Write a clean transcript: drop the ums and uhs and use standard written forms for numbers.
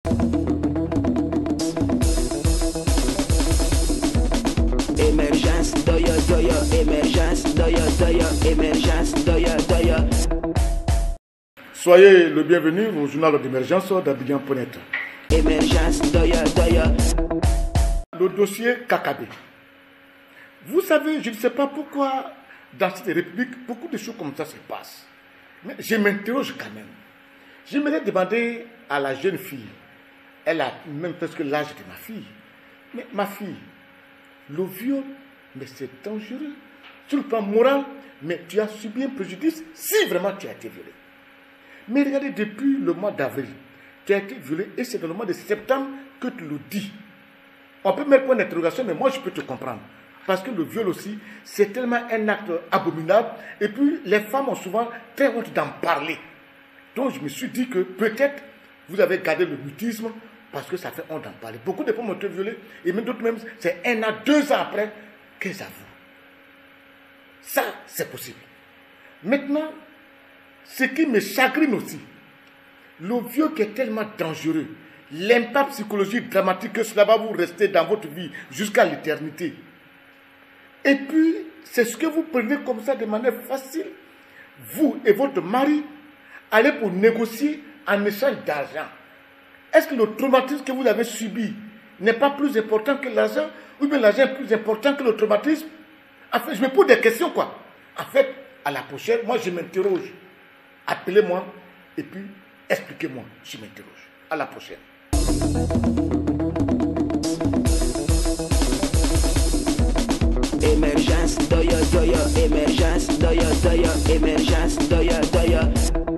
Émergence, doya, doya, émergence, doya, doya, émergence, doya, doya. Soyez le bienvenu au journal d'émergence d'Abidjan.net. Émergence, doya, doya. Le dossier KKB. Vous savez, je ne sais pas pourquoi dans cette république, beaucoup de choses comme ça se passent. Mais je m'interroge quand même. J'aimerais demander à la jeune fille, elle a même presque l'âge de ma fille. Mais ma fille, le viol, mais c'est dangereux. Sur le plan moral, mais tu as subi un préjudice si vraiment tu as été violé. Mais regardez, depuis le mois d'avril, tu as été violé et c'est dans le mois de septembre que tu le dis. On peut mettre point d'interrogation, mais moi je peux te comprendre. Parce que le viol aussi, c'est tellement un acte abominable. Et puis, les femmes ont souvent très honte d'en parler. Donc, je me suis dit que peut-être vous avez gardé le mutisme parce que ça fait honte d'en parler. Beaucoup de femmes ont été violées et même d'autres même, c'est 1 an, 2 ans après qu'elles avouent. Ça, c'est possible. Maintenant, ce qui me chagrine aussi, le viol qui est tellement dangereux, l'impact psychologique dramatique que cela va vous rester dans votre vie jusqu'à l'éternité. Et puis, c'est ce que vous prenez comme ça de manière facile. Vous et votre mari allez pour négocier en échange d'argent. Est-ce que le traumatisme que vous avez subi n'est pas plus important que l'argent? Ou bien l'argent est plus important que le traumatisme? En fait, je me pose des questions, quoi. En fait, à la prochaine, moi, je m'interroge. Appelez-moi et puis expliquez-moi. Je m'interroge. À la prochaine. Émergence, doya, doya, émergence, doya, doya, émergence, doya, doya.